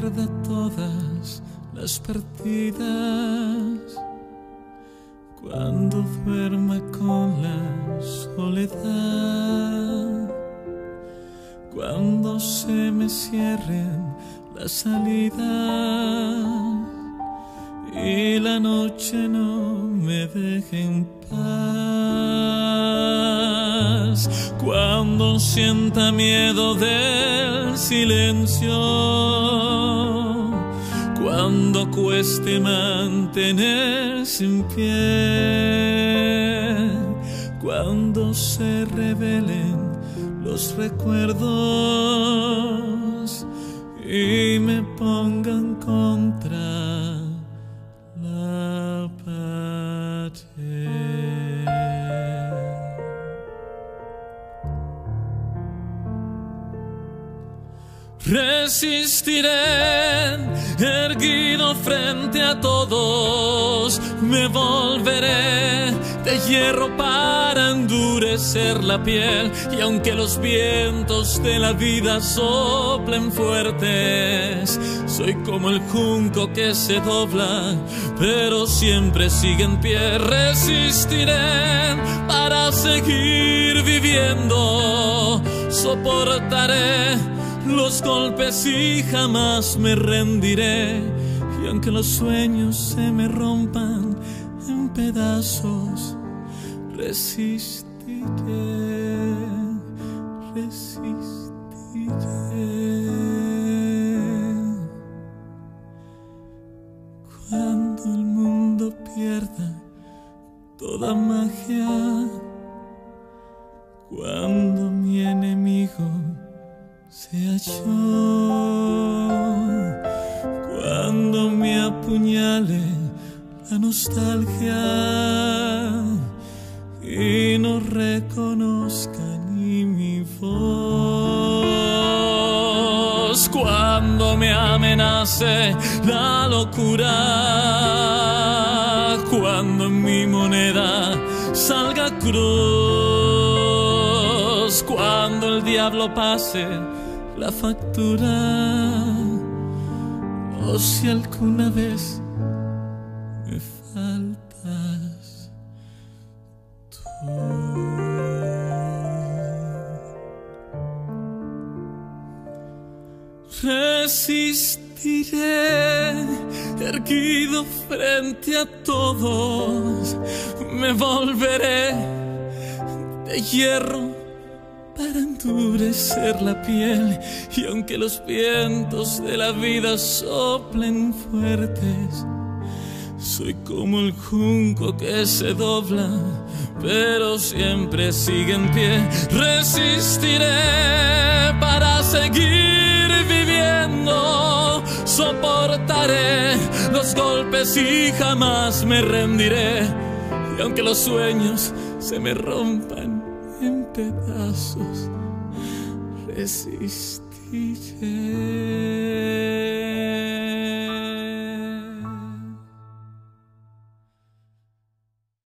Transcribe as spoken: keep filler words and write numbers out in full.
pierda todas las partidas, cuando duerma con la soledad, cuando se me cierren las salidas y la noche no me deje en paz, cuando sienta miedo del silencio, cuando cueste mantenerse en pie, cuando se revelen los recuerdos y me pongan contra la pared. Resistiré, erguido frente a todos, me volveré de hierro para endurecer la piel, y aunque los vientos de la vida soplen fuertes, soy como el junco que se dobla, pero siempre sigue en pie. Resistiré para seguir viviendo, soportaré los golpes y jamás me rendiré, y aunque los sueños se me rompan en pedazos, resistiré, resistiré. Cuando el mundo pierda toda magia, cuando mi enemigo sea yo, cuando me apuñale la nostalgia y no reconozca ni mi voz, cuando me amenace la locura, cuando en mi moneda salga cruz, cuando el diablo pase la factura, o si alguna vez me faltas tú. Resistiré, erguido frente a todos, me volveré de hierro para endurecer la piel, y aunque los vientos de la vida soplen fuertes, soy como el junco que se dobla, pero siempre sigue en pie. Resistiré para seguir viviendo, soportaré los golpes y jamás me rendiré, y aunque los sueños se me rompan en pedazos, resistiré.